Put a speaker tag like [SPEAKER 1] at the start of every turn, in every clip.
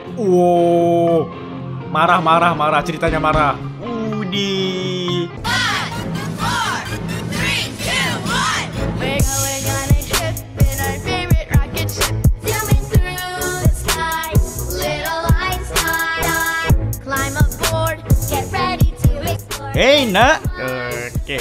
[SPEAKER 1] Wow, marah ceritanya marah. Udi. Hey nak, oke,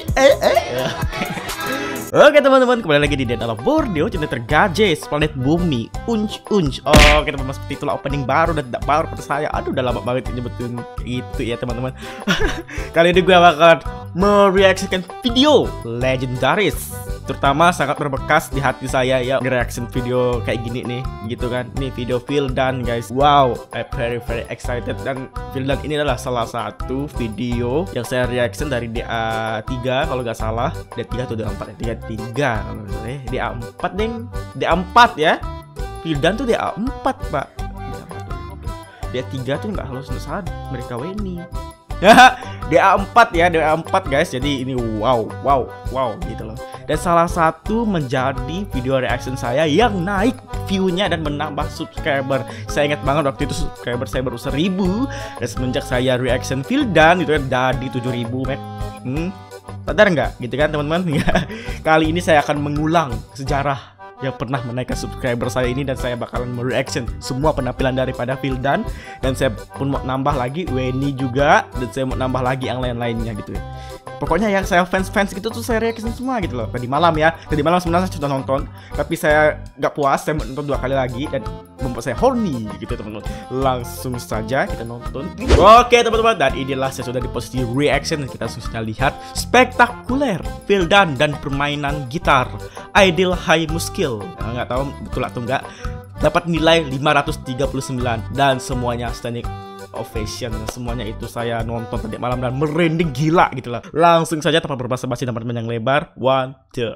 [SPEAKER 1] Oke teman-teman, kembali lagi di Dead Ala Borneo, channel tergajes planet bumi, Oke teman-teman, seperti itulah opening baru dan tidak baru pada saya. Aduh, udah lama banget nyebutin itu ya teman-teman. Kali ini gue bakalan mereaksikan video legendaris, terutama sangat berbekas di hati saya ya, reaction video kayak gini nih, gitu kan. Ini video Vildan guys. Wow, I'm very excited. Dan Vildan ini adalah salah satu video yang saya reaction dari DA3 kalau nggak salah. DA3 atau DA4 ya? DA3 kalau DA4 deng. DA4 ya. Vildan tuh DA4 pak. DA3 tuh nggak halus saat mereka Weni. DA4 ya, DA4 guys. Jadi ini wow gitu loh. Dan salah satu menjadi video reaction saya yang naik view-nya dan menambah subscriber. Saya ingat banget waktu itu subscriber saya baru 1000. Dan semenjak saya reaction Vildan itu kan jadi 7000 men. Sadar nggak gitu kan teman-teman? Kali ini saya akan mengulang sejarah yang pernah menaikkan subscriber saya ini, dan saya bakalan mereaction semua penampilan daripada Vildan, dan saya pun mau nambah lagi Weni juga, dan saya mau nambah lagi yang lain-lainnya gitu ya. Pokoknya yang saya fans gitu tuh saya reaction semua gitu loh. Tadi malam sebenarnya saya sudah nonton, tapi saya nggak puas, saya mau nonton 2 kali lagi dan membuat saya horny gitu teman-teman. Langsung saja kita nonton. Oke teman-teman, dan inilah saya sudah di posisi reaction. Kita sudah lihat spektakuler Vildan dan permainan gitar Aidil Hai Muskil. Nggak tahu betul atau enggak. Dapat nilai 539 dan semuanya standing ovation. Semuanya itu saya nonton tadi malam dan merinding gila gitu lah. Langsung saja tanpa berbasa-basi dan pertanyaan yang lebar. 1, 2,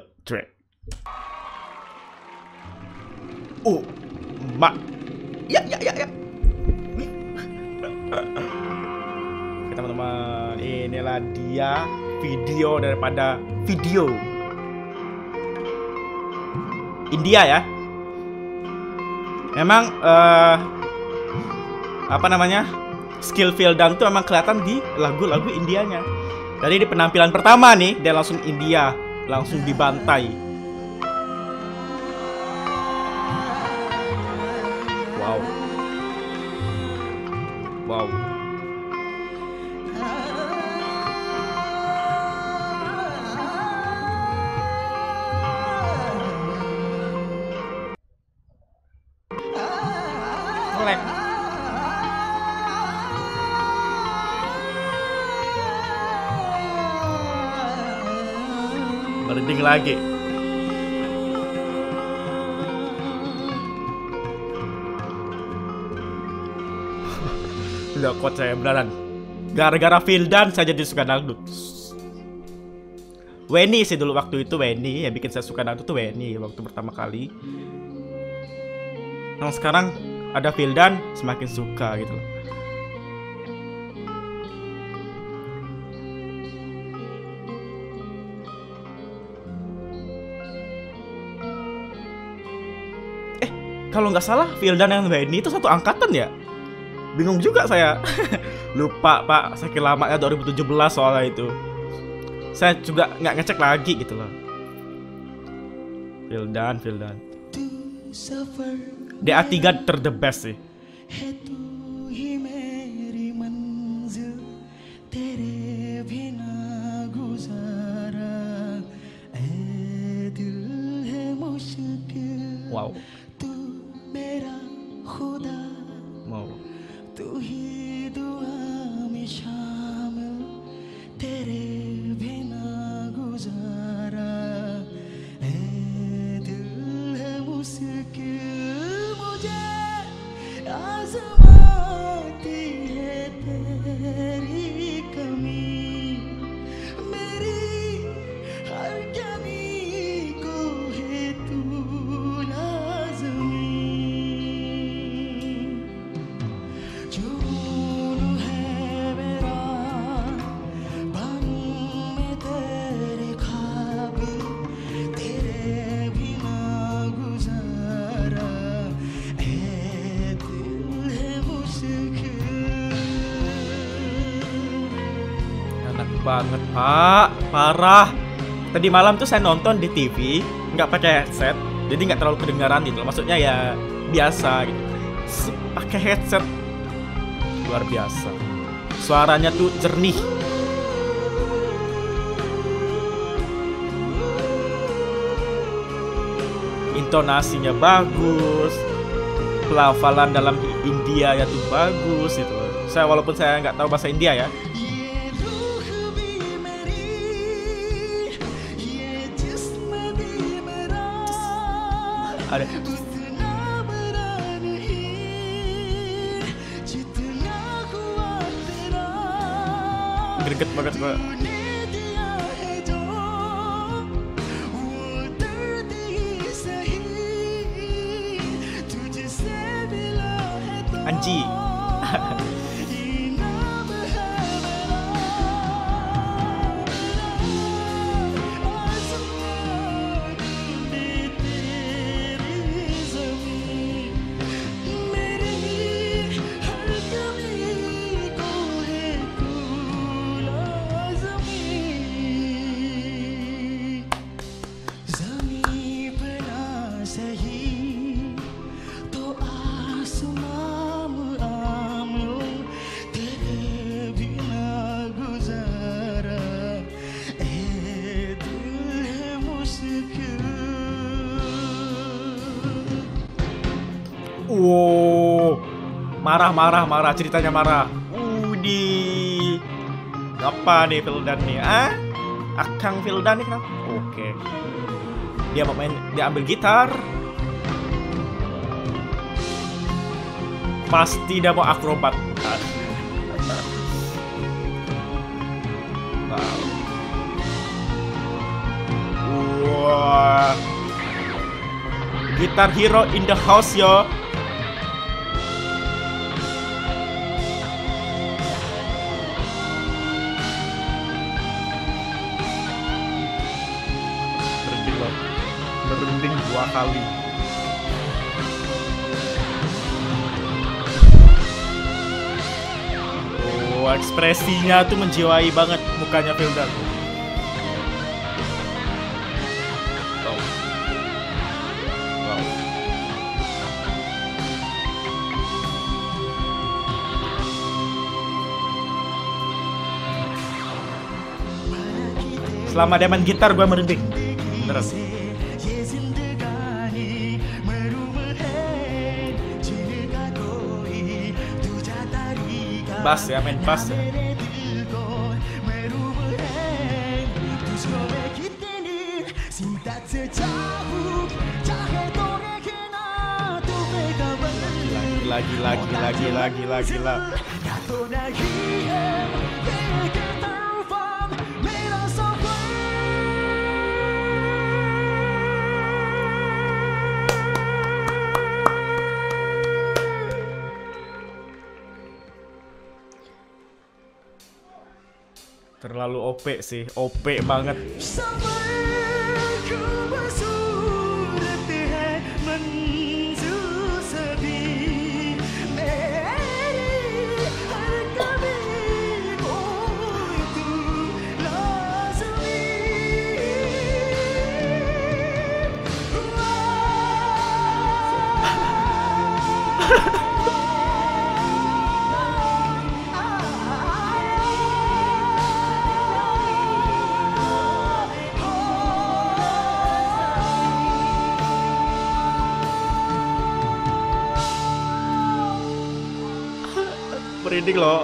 [SPEAKER 1] 3. Mak. Ya. Oke teman-teman, inilah dia video daripada video India ya. Memang apa namanya, skill Vildan tuh emang kelihatan di lagu-lagu Indianya. Jadi di penampilan pertama nih dia langsung India, langsung dibantai. Wow. Selek. Merinding lagi. Udah kuat saya beneran. Gara-gara Vildan saya jadi suka dangdut. Weni sih dulu waktu itu, Weni yang bikin saya suka dangdut tuh Weni waktu pertama kali. Nah sekarang ada Vildan semakin suka gitu loh. Kalau nggak salah Vildan yang Weni itu satu angkatan ya? Bingung juga saya. Lupa pak, saking lamanya 2017 soalnya itu. Saya juga nggak ngecek lagi gitu loh. Vildan DA3 the best sih. Wow. banget, Pak. Parah. Tadi malam tuh saya nonton di TV, nggak pakai headset, jadi nggak terlalu kedengaran gitu. Maksudnya ya biasa gitu. Pakai headset luar biasa. Suaranya tuh jernih. Intonasinya bagus. Pelafalan dalam India ya tuh bagus gitu. Walaupun saya nggak tahu bahasa India ya. Ada greget banget Pak. Anji. Wow, marah, ceritanya marah. Di apa nih Vildan nih? Akang Vildan nih kenapa? Oke. Dia ambil gitar. Pasti dia mau akrobat. Wah. Gitar hero in the house yo. Merinding 2 kali. Oh, ekspresinya tuh menjiwai banget mukanya Vildan. Wow. Selama dia main gitar gue merinding. Terus. Bass ya, main bass ya. Gila. Terlalu OP sih, OP banget. Merinding loh.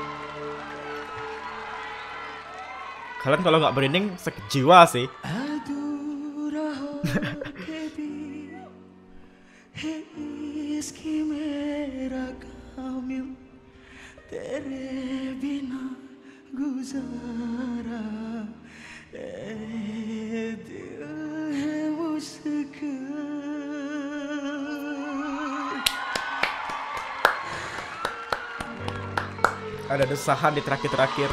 [SPEAKER 1] Kalian kalau nggak merinding sakit jiwa sih. Ada desahan di terakhir-terakhir.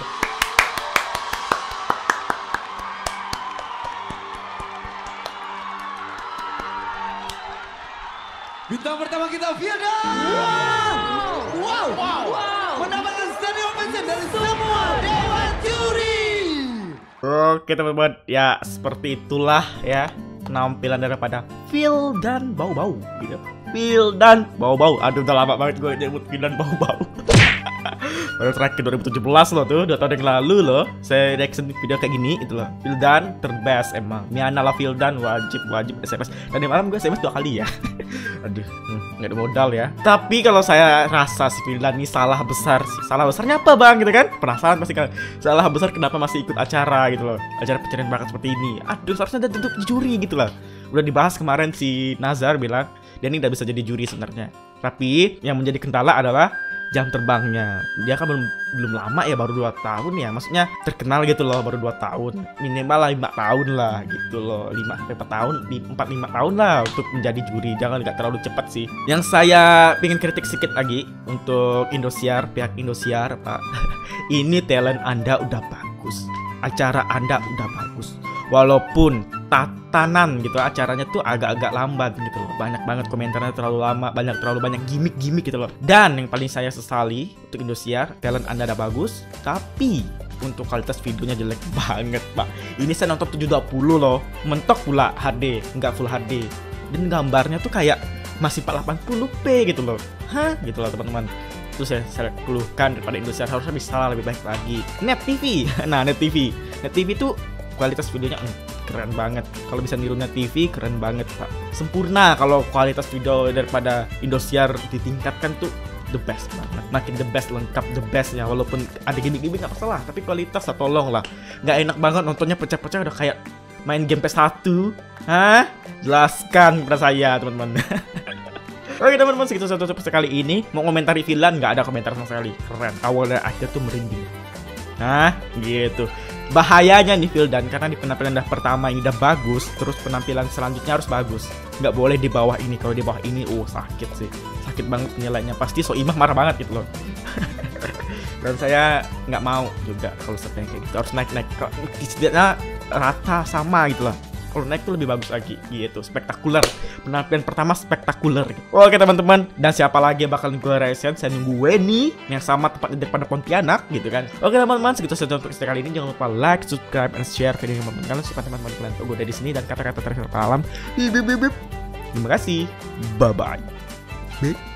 [SPEAKER 2] Bintang pertama kita Vildan. Wow. Mendapatkan standing ovation dari semua Dewan Juri.
[SPEAKER 1] Oke teman-teman, ya seperti itulah ya penampilan daripada Phil dan Bau-Bau gitu. Phil dan Bau-Bau. Aduh udah lama banget gue nyebut Phil dan Bau-Bau. Baru terakhir 2017 loh tuh, 2 tahun yang lalu loh saya reaction video kayak gini itu loh. Vildan terbest emang. Miana lah Vildan, wajib SMS. Tadi malam gue SMS 2 kali ya. Aduh, nggak ada modal ya. Tapi kalau saya rasa si Vildan ini salah besar sih. Salah besarnya apa bang gitu kan? Penasaran pasti kan. Salah besar kenapa masih ikut acara gitu loh. Acara pencarian bakat seperti ini. Aduh, seharusnya ada duduk juri gitu lah. Udah dibahas kemarin si Nazar bilang dia ini udah bisa jadi juri sebenarnya. Tapi yang menjadi kendala adalah jam terbangnya. Dia kan belum lama ya, baru 2 tahun ya. Maksudnya terkenal gitu loh, baru 2 tahun. Minimal lah 5 tahun lah gitu loh. 5-4 tahun, 4-5 tahun lah untuk menjadi juri. Jangan nggak terlalu cepat sih. Yang saya pengen kritik sedikit lagi untuk Indosiar, pihak Indosiar, Pak. Ini talent Anda udah bagus. Acara Anda udah bagus. Walaupun tatanan gitu acaranya tuh agak-agak lambat gitu loh. Banyak banget komentarnya terlalu lama, terlalu banyak gimmick gitu loh. Dan yang paling saya sesali untuk Indosiar, talent Anda udah bagus, tapi untuk kualitas videonya jelek banget, Pak. Ini saya nonton 720 loh. Mentok pula HD, nggak full HD. Dan gambarnya tuh kayak masih 480p gitu loh. Hah? Gitu loh teman-teman. Terus saya keluhkan daripada Indosiar harusnya bisa lebih baik lagi. Net TV. Nah, Net TV tuh kualitas videonya keren banget. Kalau bisa niru Net TV keren banget, Pak. Sempurna kalau kualitas video daripada Indosiar ditingkatkan tuh the best banget. Makin the best, lengkap the best ya. Walaupun ada gimmick-gimmick nggak masalah, tapi kualitas lah tolong lah. Nggak enak banget nontonnya pecah-pecah udah kayak main game PS1. Hah? Jelaskan kepada saya, teman-teman. Oke teman-teman, segitu satu sekali ini. Mau komentari Vildan nggak ada komentar sama sekali. Keren. Awal dan akhir tuh merinding. Nah, gitu. Bahayanya nih Vildan, karena di penampilan pertama ini udah bagus, terus penampilan selanjutnya harus bagus. Nggak boleh di bawah ini. Kalau di bawah ini, sakit sih. Sakit banget nilainya. Pasti Soimah marah banget gitu loh. Dan saya nggak mau juga kalau seperti kayak gitu. Harus naik-naik. Setidaknya rata sama gitu loh. Kalau naik tuh lebih bagus lagi gitu, spektakuler. Penampilan pertama spektakuler gitu. Oke teman-teman, dan siapa lagi yang bakal gue reaction? Saya nunggu Weni yang sama tepat di depan Pontianak gitu kan. Oke teman-teman, segitu saja untuk kali ini. Jangan lupa like, subscribe, and share video ini kalian suka teman-teman kalian. Gue dari sini dan kata-kata terakhir malam. Terima kasih. Bye bye.